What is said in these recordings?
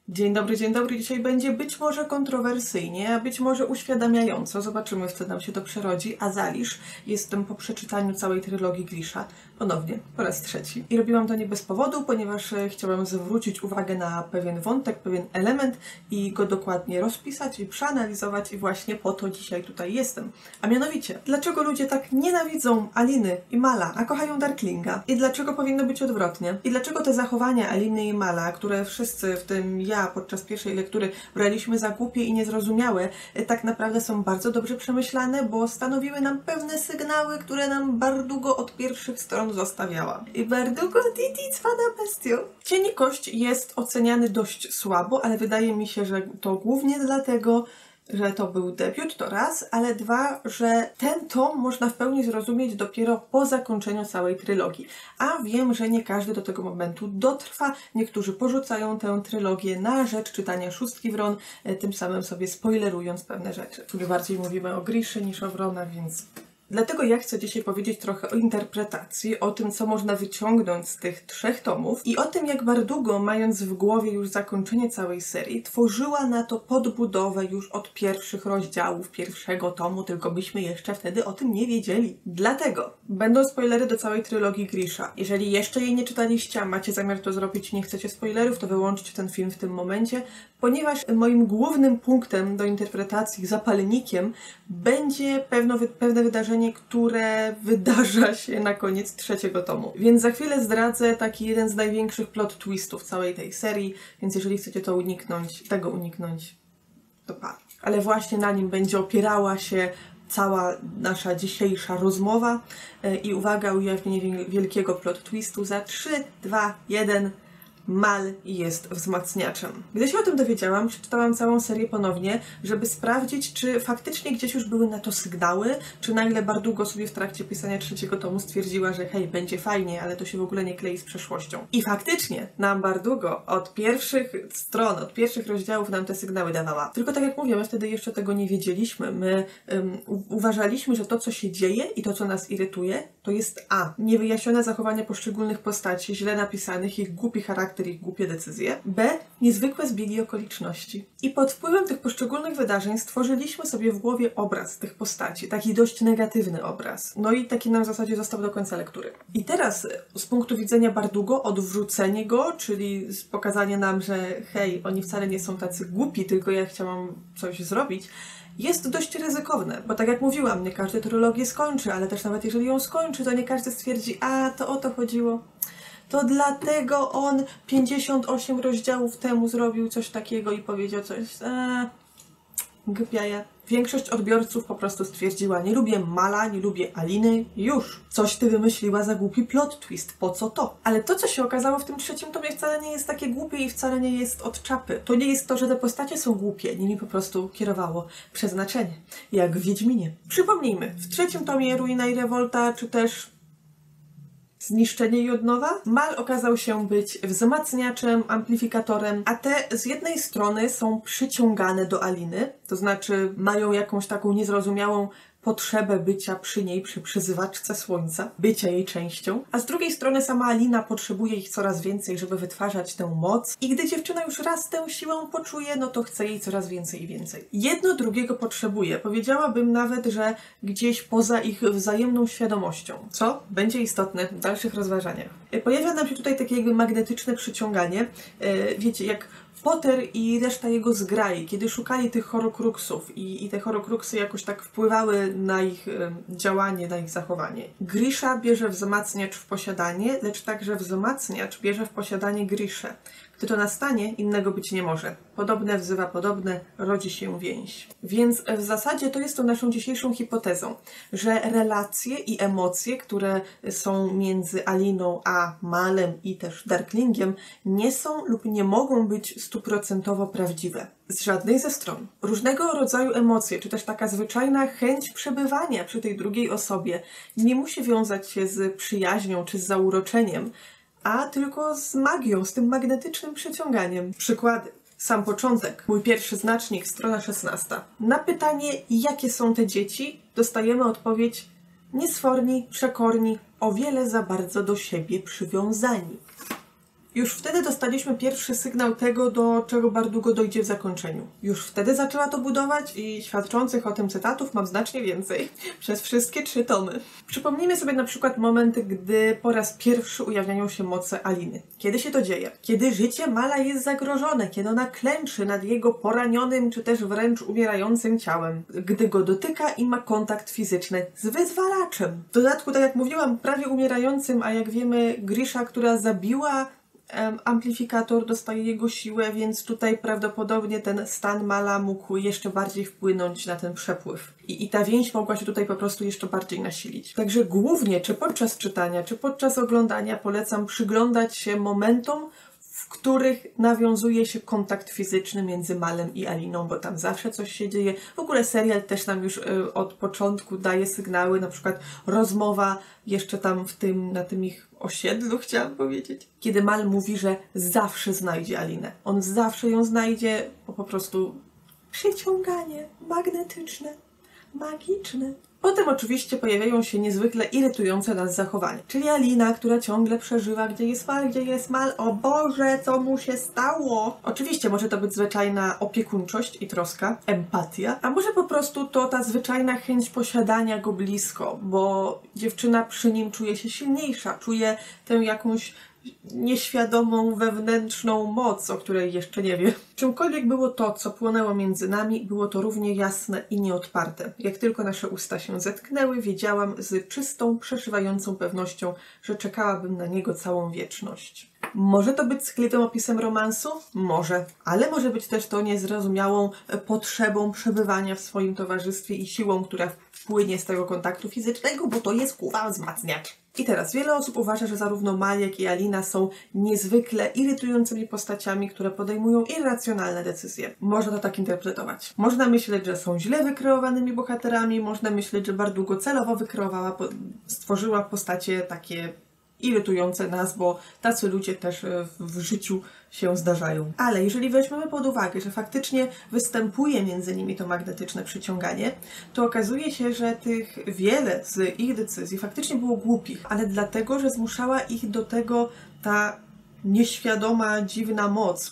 Dzień dobry, dzień dobry. Dzisiaj będzie być może kontrowersyjnie, a być może uświadamiająco. Zobaczymy, w co nam się to przerodzi. Azalisz. Jestem po przeczytaniu całej trylogii Grisha. Ponownie, po raz trzeci. I robiłam to nie bez powodu, ponieważ chciałam zwrócić uwagę na pewien wątek, pewien element i go dokładnie rozpisać i przeanalizować i właśnie po to dzisiaj tutaj jestem. A mianowicie, dlaczego ludzie tak nienawidzą Aliny i Mala, a kochają Darklinga? I dlaczego powinno być odwrotnie? I dlaczego te zachowania Aliny i Mala, które wszyscy, w tym ja, podczas pierwszej lektury braliśmy za głupie i niezrozumiałe, tak naprawdę są bardzo dobrze przemyślane, bo stanowiły nam pewne sygnały, które nam Bardugo od pierwszych stron zostawiała. I Bardugo Titi cwana bestio. Cień i Kość jest oceniany dość słabo, ale wydaje mi się, że to głównie dlatego, że to był debiut, to raz, ale dwa, że ten tom można w pełni zrozumieć dopiero po zakończeniu całej trylogii. A wiem, że nie każdy do tego momentu dotrwa, niektórzy porzucają tę trylogię na rzecz czytania Szóstki Wron, tym samym sobie spoilerując pewne rzeczy. Tu bardziej mówimy o Griszy niż o Wronach, więc... Dlatego ja chcę dzisiaj powiedzieć trochę o interpretacji, o tym, co można wyciągnąć z tych trzech tomów i o tym, jak Bardugo, mając w głowie już zakończenie całej serii, tworzyła na to podbudowę już od pierwszych rozdziałów pierwszego tomu, tylko byśmy jeszcze wtedy o tym nie wiedzieli. Dlatego będą spoilery do całej trylogii Grisha. Jeżeli jeszcze jej nie czytaliście, a macie zamiar to zrobić i nie chcecie spoilerów, to wyłączcie ten film w tym momencie, ponieważ moim głównym punktem do interpretacji, zapalnikiem, będzie pewne wydarzenie, które wydarza się na koniec trzeciego tomu. Więc za chwilę zdradzę taki jeden z największych plot twistów całej tej serii, więc jeżeli chcecie to tego uniknąć, to pa. Ale właśnie na nim będzie opierała się cała nasza dzisiejsza rozmowa i uwaga, ujawnienie wielkiego plot twistu za 3, 2, 1... Mal jest wzmacniaczem. Gdy się o tym dowiedziałam, przeczytałam całą serię ponownie, żeby sprawdzić, czy faktycznie gdzieś już były na to sygnały, czy nagle Bardugo sobie w trakcie pisania trzeciego tomu stwierdziła, że hej, będzie fajnie, ale to się w ogóle nie klei z przeszłością. I faktycznie nam Bardugo od pierwszych stron, od pierwszych rozdziałów nam te sygnały dawała. Tylko tak jak mówię, my wtedy jeszcze tego nie wiedzieliśmy. My uważaliśmy, że to, co się dzieje i to, co nas irytuje, to jest a. Niewyjaśnione zachowania poszczególnych postaci, źle napisanych, ich głupi charakter, ich głupie decyzje. B. Niezwykłe zbiegi okoliczności. I pod wpływem tych poszczególnych wydarzeń stworzyliśmy sobie w głowie obraz tych postaci. Taki dość negatywny obraz. No i taki nam w zasadzie został do końca lektury. I teraz z punktu widzenia Bardugo odwrócenie go, czyli pokazanie nam, że hej, oni wcale nie są tacy głupi, tylko ja chciałam coś zrobić, jest dość ryzykowne, bo tak jak mówiłam, nie każdy trylogię skończy, ale też nawet jeżeli ją skończy, to nie każdy stwierdzi, a to o to chodziło. To dlatego on 58 rozdziałów temu zrobił coś takiego i powiedział coś, głupiaja. Większość odbiorców po prostu stwierdziła, nie lubię Mala, nie lubię Aliny, już. Coś ty wymyśliła za głupi plot twist, po co to? Ale to, co się okazało w tym trzecim tomie, wcale nie jest takie głupie i wcale nie jest od czapy. To nie jest to, że te postacie są głupie, nimi po prostu kierowało przeznaczenie. Jak w Wiedźminie. Przypomnijmy, w trzecim tomie Ruina i Rewolta, czy też Zniszczenie i odnowa, Mal okazał się być wzmacniaczem, amplifikatorem, a te z jednej strony są przyciągane do Aliny, to znaczy mają jakąś taką niezrozumiałą potrzebę bycia przy niej, przy przyzywaczce słońca, bycia jej częścią, a z drugiej strony sama Alina potrzebuje ich coraz więcej, żeby wytwarzać tę moc i gdy dziewczyna już raz tę siłę poczuje, no to chce jej coraz więcej i więcej. Jedno drugiego potrzebuje. Powiedziałabym nawet, że gdzieś poza ich wzajemną świadomością, co będzie istotne w dalszych rozważaniach. Pojawia nam się tutaj takie jakby magnetyczne przyciąganie, wiecie, jak Potter i reszta jego zgrai, kiedy szukali tych horokruksów i te horokruksy jakoś tak wpływały na ich działanie, na ich zachowanie. Grisha bierze wzmacniacz w posiadanie, lecz także wzmacniacz bierze w posiadanie Griszę. Gdy to nastanie, innego być nie może. Podobne wzywa podobne, rodzi się więź. Więc w zasadzie to jest to naszą dzisiejszą hipotezą, że relacje i emocje, które są między Aliną a Malem i też Darklingiem, nie są lub nie mogą być stuprocentowo prawdziwe. Z żadnej ze stron. Różnego rodzaju emocje, czy też taka zwyczajna chęć przebywania przy tej drugiej osobie nie musi wiązać się z przyjaźnią czy z zauroczeniem, a tylko z magią, z tym magnetycznym przyciąganiem. Przykłady. Sam początek. Mój pierwszy znacznik, strona 16. Na pytanie, jakie są te dzieci, dostajemy odpowiedź: niesforni, przekorni, o wiele za bardzo do siebie przywiązani. Już wtedy dostaliśmy pierwszy sygnał tego, do czego Bardugo dojdzie w zakończeniu. Już wtedy zaczęła to budować i świadczących o tym cytatów mam znacznie więcej. Przez wszystkie 3 tomy. Przypomnijmy sobie na przykład momenty, gdy po raz pierwszy ujawniają się moce Aliny. Kiedy się to dzieje? Kiedy życie Mala jest zagrożone, kiedy ona klęczy nad jego poranionym, czy też wręcz umierającym ciałem. Gdy go dotyka i ma kontakt fizyczny z wyzwalaczem. W dodatku, tak jak mówiłam, prawie umierającym, a jak wiemy, Grisha, która zabiła amplifikator, dostaje jego siłę, więc tutaj prawdopodobnie ten stan Mala mógł jeszcze bardziej wpłynąć na ten przepływ. I ta więź mogła się tutaj po prostu jeszcze bardziej nasilić. Także głównie, czy podczas czytania, czy podczas oglądania polecam przyglądać się momentom, w których nawiązuje się kontakt fizyczny między Malem i Aliną, bo tam zawsze coś się dzieje. W ogóle serial też nam już od początku daje sygnały, na przykład rozmowa jeszcze tam na tym ich osiedlu, chciałam powiedzieć. Kiedy Mal mówi, że zawsze znajdzie Alinę. On zawsze ją znajdzie, bo po prostu przyciąganie magnetyczne, magiczne. Potem oczywiście pojawiają się niezwykle irytujące nas zachowania. Czyli Alina, która ciągle przeżywa, gdzie jest Mal, o Boże, co mu się stało? Oczywiście może to być zwyczajna opiekuńczość i troska, empatia, a może po prostu to ta zwyczajna chęć posiadania go blisko, bo dziewczyna przy nim czuje się silniejsza, czuje tę jakąś nieświadomą wewnętrzną moc, o której jeszcze nie wie. Czymkolwiek było to, co płonęło między nami, było to równie jasne i nieodparte. Jak tylko nasze usta się zetknęły, wiedziałam z czystą, przeszywającą pewnością, że czekałabym na niego całą wieczność. Może to być skrytym opisem romansu? Może. Ale może być też to niezrozumiałą potrzebą przebywania w swoim towarzystwie i siłą, która płynie z tego kontaktu fizycznego, bo to jest wzmacniacz. I teraz wiele osób uważa, że zarówno Mal, jak i Alina są niezwykle irytującymi postaciami, które podejmują irracjonalne decyzje. Można to tak interpretować. Można myśleć, że są źle wykreowanymi bohaterami, można myśleć, że Bardugo celowo stworzyła postacie takie irytujące nas, bo tacy ludzie też w życiu się zdarzają. Ale jeżeli weźmiemy pod uwagę, że faktycznie występuje między nimi to magnetyczne przyciąganie, to okazuje się, że tych wiele z ich decyzji faktycznie było głupich, ale dlatego, że zmuszała ich do tego ta nieświadoma, dziwna moc,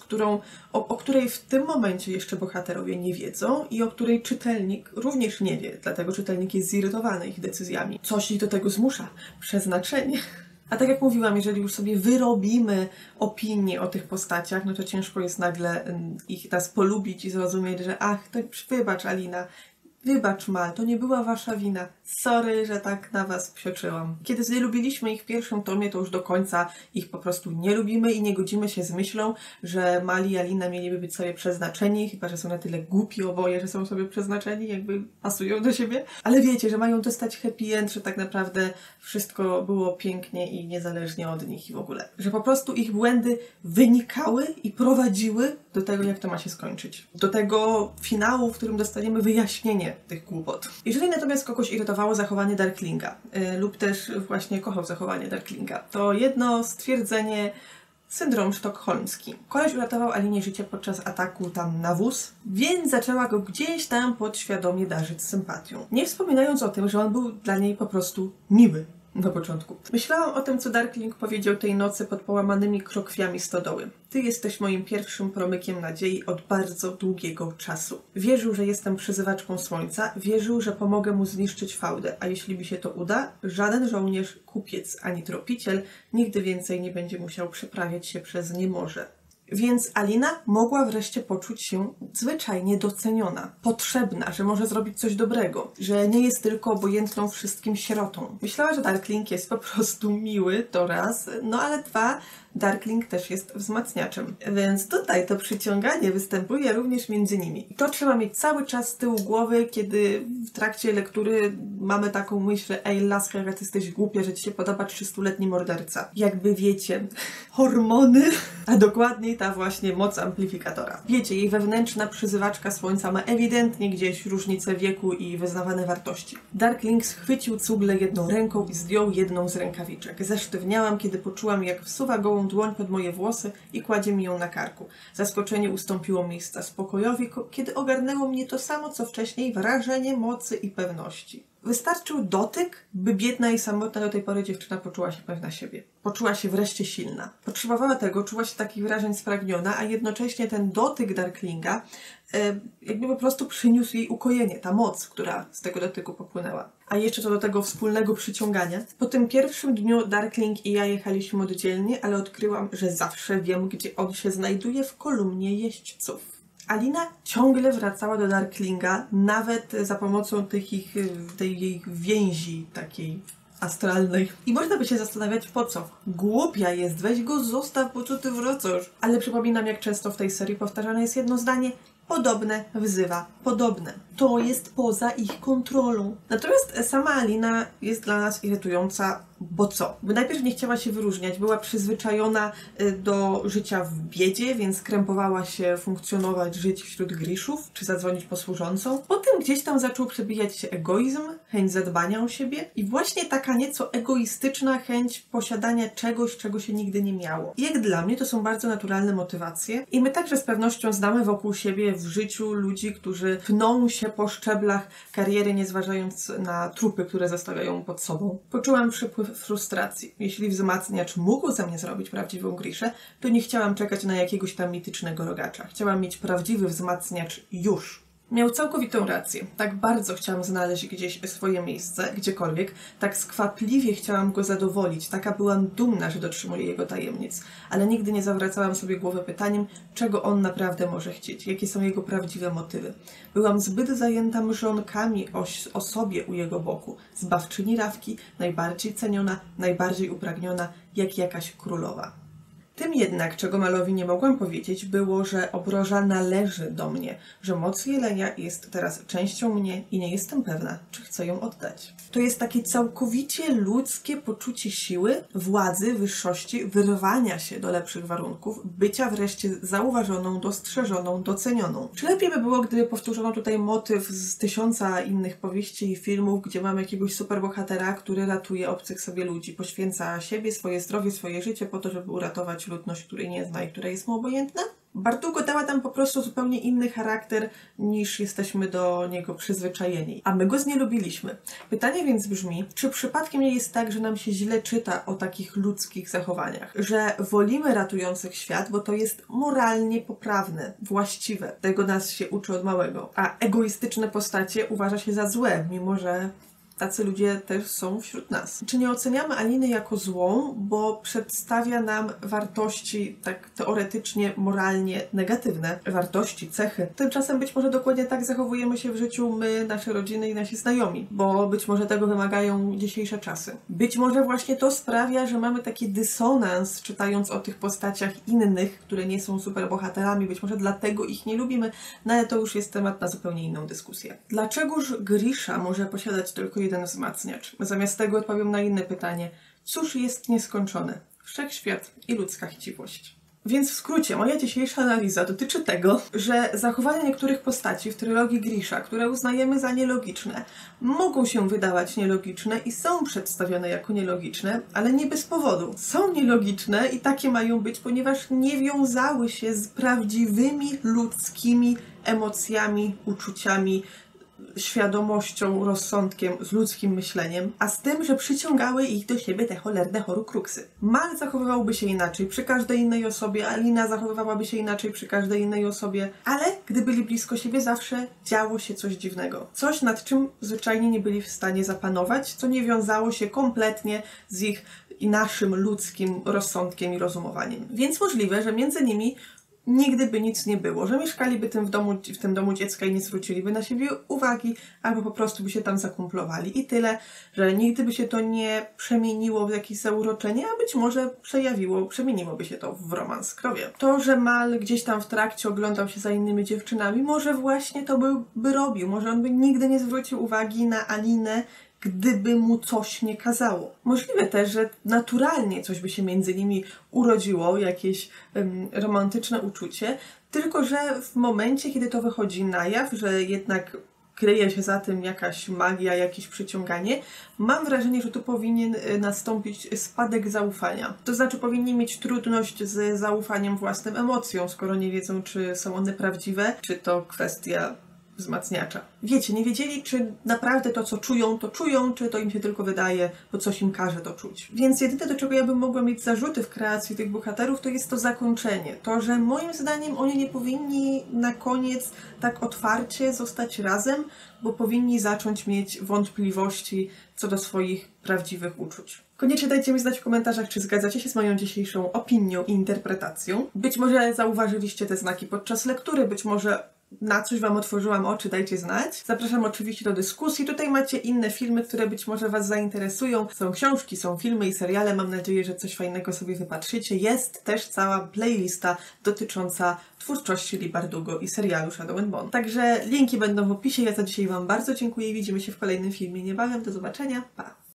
o której w tym momencie jeszcze bohaterowie nie wiedzą i o której czytelnik również nie wie, dlatego czytelnik jest zirytowany ich decyzjami. Coś ich do tego zmusza. Przeznaczenie. A tak jak mówiłam, jeżeli już sobie wyrobimy opinię o tych postaciach, no to ciężko jest nagle ich nas polubić i zrozumieć, że ach, to wybacz Alina, wybacz Mal, to nie była wasza wina. Sorry, że tak na was psioczyłam. Kiedy zlubiliśmy ich w pierwszym tomie, to już do końca ich po prostu nie lubimy i nie godzimy się z myślą, że Mal i Alina mieliby być sobie przeznaczeni, chyba że są na tyle głupi oboje, że są sobie przeznaczeni, jakby pasują do siebie. Ale wiecie, że mają dostać happy end, że tak naprawdę wszystko było pięknie i niezależnie od nich i w ogóle. Że po prostu ich błędy wynikały i prowadziły do tego, jak to ma się skończyć. Do tego finału, w którym dostaniemy wyjaśnienie tych głupot. Jeżeli natomiast kogoś irytowało zachowanie Darklinga lub też właśnie kochał zachowanie Darklinga, to jedno stwierdzenie syndrom sztokholmski. Koleś uratował Alinie życie podczas ataku tam na wóz, więc zaczęła go gdzieś tam podświadomie darzyć sympatią. Nie wspominając o tym, że on był dla niej po prostu miły na początku. Myślałam o tym, co Darkling powiedział tej nocy pod połamanymi krokwiami stodoły. Ty jesteś moim pierwszym promykiem nadziei od bardzo długiego czasu. Wierzył, że jestem przyzywaczką słońca, wierzył, że pomogę mu zniszczyć fałdę, a jeśli mi się to uda, żaden żołnierz, kupiec ani tropiciel nigdy więcej nie będzie musiał przeprawiać się przez niemorze. Więc Alina mogła wreszcie poczuć się zwyczajnie doceniona, potrzebna, że może zrobić coś dobrego, że nie jest tylko obojętną wszystkim sierotą. Myślała, że Darkling jest po prostu miły, to raz, no ale dwa, Darkling też jest wzmacniaczem. Więc tutaj to przyciąganie występuje również między nimi. I to trzeba mieć cały czas z tyłu głowy, kiedy w trakcie lektury mamy taką myśl, że ej laska, jak ty jesteś głupia, że ci się podoba 300-letni morderca. Jakby wiecie, hormony, a dokładniej ta właśnie moc amplifikatora. Wiecie, jej wewnętrzna przyzywaczka słońca ma ewidentnie gdzieś różnicę wieku i wyznawane wartości. Darkling schwycił cugle jedną ręką i zdjął jedną z rękawiczek. Zesztywniałam, kiedy poczułam, jak wsuwa gołą dłoń pod moje włosy i kładzie mi ją na karku. Zaskoczenie ustąpiło miejsca spokojowi, kiedy ogarnęło mnie to samo, co wcześniej, wrażenie mocy i pewności. Wystarczył dotyk, by biedna i samotna do tej pory dziewczyna poczuła się pewna siebie. Poczuła się wreszcie silna. Potrzebowała tego, czuła się takich wrażeń spragniona, a jednocześnie ten dotyk Darklinga jakby po prostu przyniósł jej ukojenie, ta moc, która z tego dotyku popłynęła. A jeszcze co do tego wspólnego przyciągania. Po tym pierwszym dniu Darkling i ja jechaliśmy oddzielnie, ale odkryłam, że zawsze wiem, gdzie on się znajduje, w kolumnie jeźdźców. Alina ciągle wracała do Darklinga, nawet za pomocą tej jej więzi takiej astralnej. I można by się zastanawiać, po co? Głupia jest, weź go zostaw, po co ty wracasz? Ale przypominam, jak często w tej serii powtarzane jest jedno zdanie: podobne wzywa podobne. To jest poza ich kontrolą. Natomiast sama Alina jest dla nas irytująca, bo co? Bo najpierw nie chciała się wyróżniać, była przyzwyczajona do życia w biedzie, więc krępowała się funkcjonować, żyć wśród Grishów, czy zadzwonić po służącą. Potem gdzieś tam zaczął przebijać się egoizm, chęć zadbania o siebie i właśnie taka nieco egoistyczna chęć posiadania czegoś, czego się nigdy nie miało. I jak dla mnie to są bardzo naturalne motywacje i my także z pewnością znamy wokół siebie w życiu ludzi, którzy pną się po szczeblach kariery, nie zważając na trupy, które zostawiają pod sobą. Poczułam przypływ frustracji. Jeśli wzmacniacz mógł ze mnie zrobić prawdziwą Griszę, to nie chciałam czekać na jakiegoś tam mitycznego rogacza. Chciałam mieć prawdziwy wzmacniacz już. Miał całkowitą rację. Tak bardzo chciałam znaleźć gdzieś swoje miejsce, gdziekolwiek. Tak skwapliwie chciałam go zadowolić. Taka byłam dumna, że dotrzymuję jego tajemnic. Ale nigdy nie zawracałam sobie głowy pytaniem, czego on naprawdę może chcieć. Jakie są jego prawdziwe motywy. Byłam zbyt zajęta mrzonkami o sobie u jego boku. Zbawczyni Rawki, najbardziej ceniona, najbardziej upragniona, jak jakaś królowa. Tym jednak, czego Malowi nie mogłam powiedzieć, było, że obroża należy do mnie, że moc jelenia jest teraz częścią mnie i nie jestem pewna, czy chcę ją oddać. To jest takie całkowicie ludzkie poczucie siły, władzy, wyższości, wyrwania się do lepszych warunków, bycia wreszcie zauważoną, dostrzeżoną, docenioną. Czy lepiej by było, gdyby powtórzono tutaj motyw z 1000 innych powieści i filmów, gdzie mamy jakiegoś superbohatera, który ratuje obcych sobie ludzi, poświęca siebie, swoje zdrowie, swoje życie po to, żeby uratować ludność, której nie zna i która jest mu obojętna? Bardugo dała tam po prostu zupełnie inny charakter, niż jesteśmy do niego przyzwyczajeni. A my go znielubiliśmy. Pytanie więc brzmi, czy przypadkiem nie jest tak, że nam się źle czyta o takich ludzkich zachowaniach? Że wolimy ratujących świat, bo to jest moralnie poprawne, właściwe. Tego nas się uczy od małego. A egoistyczne postacie uważa się za złe, mimo że tacy ludzie też są wśród nas. Czy nie oceniamy Aliny jako złą, bo przedstawia nam wartości tak teoretycznie, moralnie negatywne? Wartości, cechy. Tymczasem być może dokładnie tak zachowujemy się w życiu my, nasze rodziny i nasi znajomi, bo być może tego wymagają dzisiejsze czasy. Być może właśnie to sprawia, że mamy taki dysonans, czytając o tych postaciach innych, które nie są superbohaterami. Być może dlatego ich nie lubimy, no ale to już jest temat na zupełnie inną dyskusję. Dlaczegoż Grisha może posiadać tylko jeden wzmacniacz? Zamiast tego odpowiem na inne pytanie. Cóż jest nieskończone? Wszechświat i ludzka chciwość. Więc w skrócie, moja dzisiejsza analiza dotyczy tego, że zachowania niektórych postaci w trylogii Grisha, które uznajemy za nielogiczne, mogą się wydawać nielogiczne i są przedstawione jako nielogiczne, ale nie bez powodu. Są nielogiczne i takie mają być, ponieważ nie wiązały się z prawdziwymi ludzkimi emocjami, uczuciami, świadomością, rozsądkiem, z ludzkim myśleniem, a z tym, że przyciągały ich do siebie te cholerne horcruxy. Mal zachowywałby się inaczej przy każdej innej osobie, Alina zachowywałaby się inaczej przy każdej innej osobie, ale gdy byli blisko siebie, zawsze działo się coś dziwnego. Coś, nad czym zwyczajnie nie byli w stanie zapanować, co nie wiązało się kompletnie z ich i naszym ludzkim rozsądkiem i rozumowaniem. Więc możliwe, że między nimi nigdy by nic nie było, że mieszkaliby w tym domu dziecka i nie zwróciliby na siebie uwagi, albo po prostu by się tam zakumplowali i tyle, że nigdy by się to nie przemieniło w jakieś zauroczenie, a być może przemieniłoby się to w romans krowie. To, że Mal gdzieś tam w trakcie oglądał się za innymi dziewczynami, może właśnie to by robił, może on by nigdy nie zwrócił uwagi na Alinę, gdyby mu coś nie kazało. Możliwe też, że naturalnie coś by się między nimi urodziło, jakieś romantyczne uczucie, tylko że w momencie, kiedy to wychodzi na jaw, że jednak kryje się za tym jakaś magia, jakieś przyciąganie, mam wrażenie, że tu powinien nastąpić spadek zaufania. To znaczy powinni mieć trudność z zaufaniem własnym emocjom, skoro nie wiedzą, czy są one prawdziwe, czy to kwestia wzmacniacza. Wiecie, nie wiedzieli, czy naprawdę to, co czują, to czują, czy to im się tylko wydaje, bo coś im każe to czuć. Więc jedyne, do czego ja bym mogła mieć zarzuty w kreacji tych bohaterów, to jest to zakończenie. To, że moim zdaniem oni nie powinni na koniec tak otwarcie zostać razem, bo powinni zacząć mieć wątpliwości co do swoich prawdziwych uczuć. Koniecznie dajcie mi znać w komentarzach, czy zgadzacie się z moją dzisiejszą opinią i interpretacją. Być może zauważyliście te znaki podczas lektury, być może na coś Wam otworzyłam oczy, dajcie znać. Zapraszam oczywiście do dyskusji. Tutaj macie inne filmy, które być może Was zainteresują. Są książki, są filmy i seriale. Mam nadzieję, że coś fajnego sobie wypatrzycie. Jest też cała playlista dotycząca twórczości Leigh Bardugo i serialu Shadow and Bone. Także linki będą w opisie. Ja za dzisiaj Wam bardzo dziękuję i widzimy się w kolejnym filmie niebawem. Do zobaczenia. Pa!